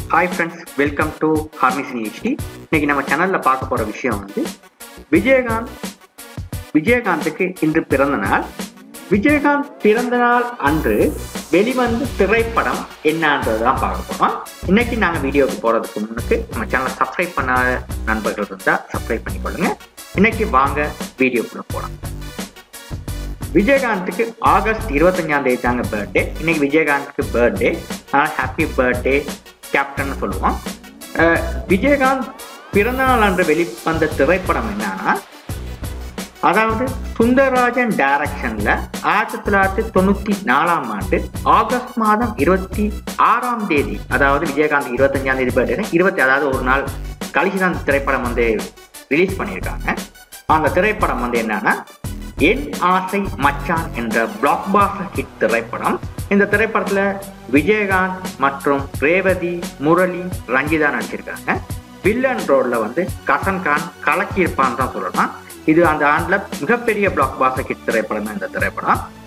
Hi friends, welcome to Harness HD. இன்னைக்கு நம்ம சேனல்ல பார்க்க போற விஷயம் வந்து விஜயகாந்துக்கு இன்று பிறந்த நாள். விஜயகாந்த் பிறந்த நாள் அன்று வெளிவந்த திரைப்படம் என்னன்றதுதான் பார்க்க போறோம். இன்னைக்கு நாங்க வீடியோக்கு போறதுக்கு முன்னுக்கு நம்ம சேனலை சப்ஸ்கிரைப் பண்ணாத நண்பர்கள் இருந்தா சப்ஸ்கிரைப் பண்ணிக்கொள்ளுங்க. இன்னைக்கு வாங்க வீடியோக்குள்ள போலாம். விஜயகாந்துக்கு ஆகஸ்ட் 25ஆம் தேதி தாங்க பர்த்டே. இன்னைக்கு விஜயகாந்துக்கு பர்த்டே, ஹாப்பி பர்த்டே கேப்டன் சொல்லுவோம். விஜயகாந்த் பிறந்தநாள் அன்று வெளிவந்த திரைப்படம் என்னன்னா, அதாவது சுந்தரராஜன் டைரக்ஷன்ல 1994ஆம் ஆண்டு ஆகஸ்ட் மாதம் 26ஆம் தேதி, அதாவது விஜயகாந்த் 25ஆம் தேதி பர்த்டே, அதாவது ஒரு நாள் கழிச்சு தான் திரைப்படம் வந்து ரிலீஸ் பண்ணியிருக்காங்க. அந்த திரைப்படம் வந்து என்னன்னா என் ஆசை மச்சான் என்ற பிளாக் பாஸ்டர் ஹிட் திரைப்படம். இந்த திரைப்படத்துல விஜயகாந்த் மற்றும் ரேவதி, முரளி, ரஞ்சிதா நடிச்சிருக்காங்க. வில்லன் ரோல்ல வந்து கசன் கான் கலக்கி இருப்பான்னு தான் சொல்லலாம். இது அந்த ஆண்டுல மிகப்பெரிய பிளாக் பாஸ்டர் ஹிட் திரைப்படம் இந்த திரைப்படம்.